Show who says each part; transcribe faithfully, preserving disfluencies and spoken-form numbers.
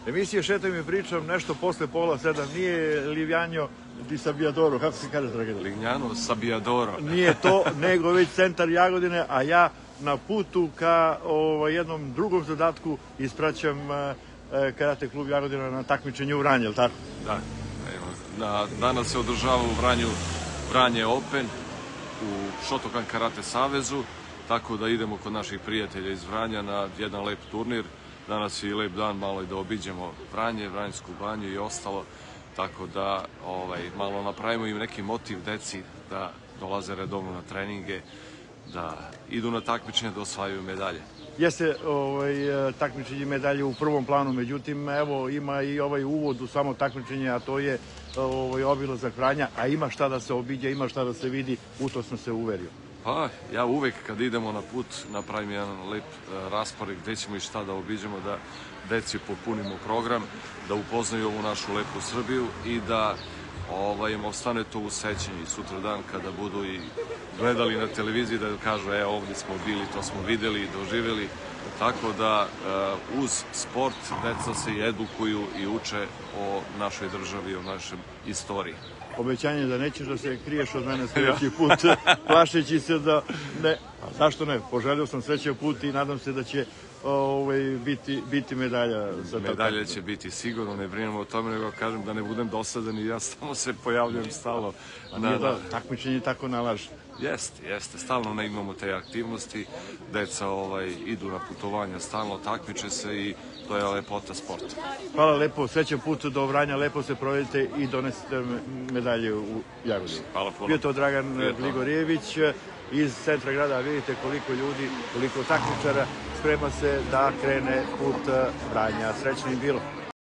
Speaker 1: Emisije Šetam i pričam nešto posle pola sedam. Nije Livjano di Sabbiadoro, kako se kaže, dragi?
Speaker 2: Livjano Sabbiadoro.
Speaker 1: Nije to, nego već centar Jagodine, a ja na putu ka o, jednom drugom zadatku ispraćam e, Karate klub Jagodina na takmičenju u Vranje, ili tako?
Speaker 2: Da. Evo, na, danas se održava u Vranju Vranje Open u Shotokan Karate savezu, tako da idemo kod naših prijatelja iz Vranja na jedan lep turnir. Danas je i lep dan, malo i da obiđemo Vranje, Vranjsku banju i ostalo, tako da ovaj, malo napravimo im neki motiv deci da dolaze redovno na treninge, da idu na takmičenje, da osvajaju medalje.
Speaker 1: Jeste ovaj, takmičenje medalje u prvom planu, međutim, evo, ima i ovaj uvod u samo takmičenje, a to je ovaj, obilazak Vranja, a ima šta da se obiđe, ima šta da se vidi, u to sam se uverio.
Speaker 2: Pa, ja uvek kad idemo na put napravim jedan lep raspored gde ćemo i šta da obiđemo, da deci popunimo program, da upoznaju ovu našu lepu Srbiju i da ovaj, im ostane to u sećanju sutra dan kada budu i gledali na televiziji da kažu e, ovdje smo bili, to smo videli, doživjeli. Tako da uz sport deca se i edukuju i uče o našoj državi, o našoj istoriji.
Speaker 1: Obećanje da nećeš da se kriješ od mene sljedeći put, plašeći se da ne. A zašto ne? Poželio sam srećan put i nadam se da će ovaj, biti, biti medalja. Za
Speaker 2: medalja će biti sigurno, ne brinemo o tome, nego kažem da ne budem dosadan i ja samo se pojavljujem stalno.
Speaker 1: A nije da takmičenje tako nalaže.
Speaker 2: Jeste, jeste. Stalno ne imamo te aktivnosti, deca ovaj, idu na putovanja, stalno takmiče se i to je lepota sporta.
Speaker 1: Hvala lepo, srećan put do Vranja, lepo se provedite i donesete medalje u Jagodinu.
Speaker 2: Hvala puno.
Speaker 1: Bio to Dragan Gligorijević iz centra grada, vidite koliko ljudi, koliko takmičara sprema se da krene put Vranja. Srećno im bilo.